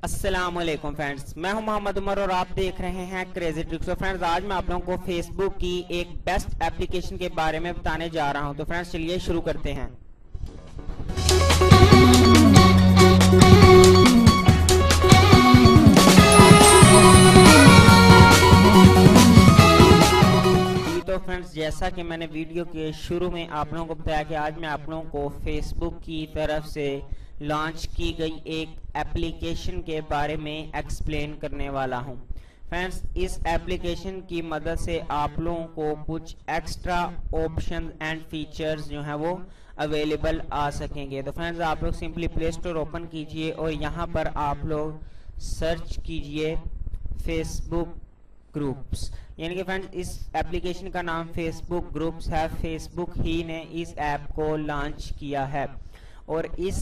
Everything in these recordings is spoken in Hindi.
अस्सलामुअलैकुम फ्रेंड्स, मैं हूं मोहम्मद उमर और आप देख रहे हैं क्रेजी ट्रिक्स। तो फ्रेंड्स, आज मैं आप लोगों को फेसबुक की एक बेस्ट एप्लीकेशन के बारे में बताने जा रहा हूं। तो फ्रेंड्स, चलिए शुरू करते हैं। तो फ्रेंड्स, जैसा कि मैंने वीडियो के शुरू में आप लोगों को बताया कि आज मैं आप लोगों को फेसबुक की तरफ से लॉन्च की गई एक एप्लीकेशन के बारे में एक्सप्लेन करने वाला हूं। फ्रेंड्स, इस एप्लीकेशन की मदद से आप लोगों को कुछ एक्स्ट्रा ऑप्शन एंड फीचर्स जो हैं वो अवेलेबल आ सकेंगे। तो फ्रेंड्स, आप लोग सिंपली प्ले स्टोर ओपन कीजिए और यहाँ पर आप लोग सर्च कीजिए फेसबुक ग्रुप्स। यानी कि फ्रेंड्स, इस एप्लीकेशन का नाम फेसबुक ग्रुप्स है। फेसबुक ही ने इस ऐप को लॉन्च किया है और इस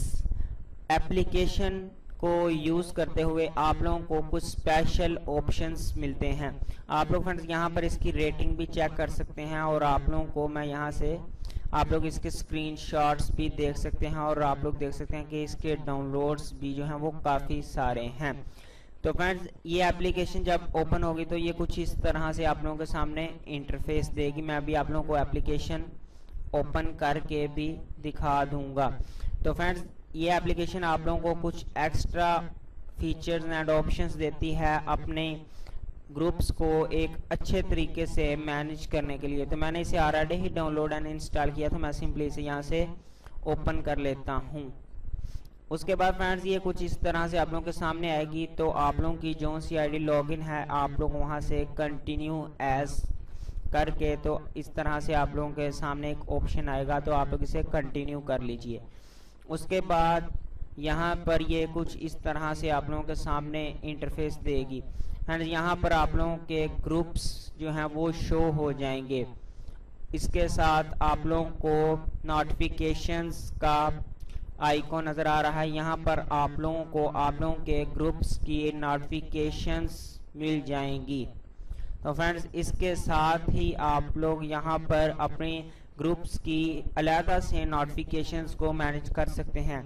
एप्लीकेशन को यूज़ करते हुए आप लोगों को कुछ स्पेशल ऑप्शंस मिलते हैं। आप लोग फ्रेंड्स यहाँ पर इसकी रेटिंग भी चेक कर सकते हैं और आप लोगों को मैं यहाँ से आप लोग इसके स्क्रीनशॉट्स भी देख सकते हैं और आप लोग देख सकते हैं कि इसके डाउनलोड्स भी जो हैं वो काफ़ी सारे हैं। तो फ्रेंड्स, ये एप्लीकेशन जब ओपन होगी तो ये कुछ इस तरह से आप लोगों के सामने इंटरफेस देगी। मैं अभी आप लोगों को एप्लीकेशन ओपन करके भी दिखा दूंगा। तो फ्रेंड्स, ये एप्लीकेशन आप लोगों को कुछ एक्स्ट्रा फीचर्स एंड ऑप्शंस देती है अपने ग्रुप्स को एक अच्छे तरीके से मैनेज करने के लिए। तो मैंने इसे ऑलरेडी ही डाउनलोड एंड इंस्टॉल किया, तो मैं सिंपली इसे यहाँ से ओपन कर लेता हूँ। उसके बाद फ्रेंड्स, ये कुछ इस तरह से आप लोगों के सामने आएगी। तो आप लोगों की जो सी आई डी लॉगिन है, आप लोग वहाँ से कंटिन्यू एज करके तो इस तरह से आप लोगों के सामने एक ऑप्शन आएगा, तो आप लोग इसे कंटिन्यू कर लीजिए। उसके बाद यहाँ पर ये कुछ इस तरह से आप लोगों के सामने इंटरफेस देगी। फ्रेंड्स, यहाँ पर आप लोगों के ग्रुप्स जो हैं वो शो हो जाएंगे। इसके साथ आप लोगों को नोटिफिकेशंस का आइकॉन नज़र आ रहा है। यहाँ पर आप लोगों को आप लोगों के ग्रुप्स की नोटिफिकेशंस मिल जाएंगी। तो फ्रेंड्स, इसके साथ ही आप लोग यहाँ पर अपने ग्रुप्स की अलग से नोटिफिकेशंस को मैनेज कर सकते हैं।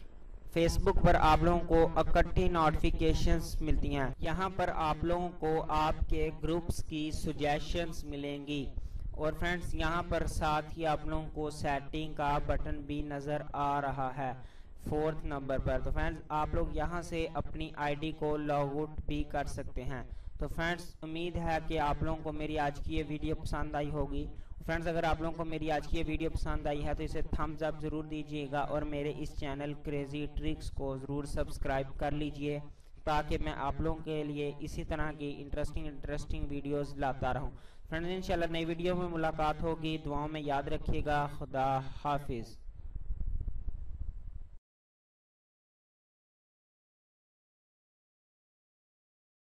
फेसबुक पर आप लोगों को इकट्ठी नोटिफिकेशंस मिलती हैं। यहाँ पर आप लोगों को आपके ग्रुप्स की सजेशंस मिलेंगी और फ्रेंड्स, यहाँ पर साथ ही आप लोगों को सेटिंग का बटन भी नज़र आ रहा है 4th नंबर पर। तो फ्रेंड्स, आप लोग यहाँ से अपनी आईडी को लॉग आउट भी कर सकते हैं। तो फ्रेंड्स, उम्मीद है कि आप लोगों को मेरी आज की ये वीडियो पसंद आई होगी। फ्रेंड्स, अगर आप लोगों को मेरी आज की ये वीडियो पसंद आई है तो इसे थम्स अप ज़रूर दीजिएगा और मेरे इस चैनल क्रेजी ट्रिक्स को ज़रूर सब्सक्राइब कर लीजिए ताकि मैं आप लोगों के लिए इसी तरह की इंटरेस्टिंग वीडियोस लाता रहूं। फ्रेंड्स, इंशाल्लाह नई वीडियो में मुलाकात होगी। दुआओं में याद रखिएगा। खुदा हाफिज़।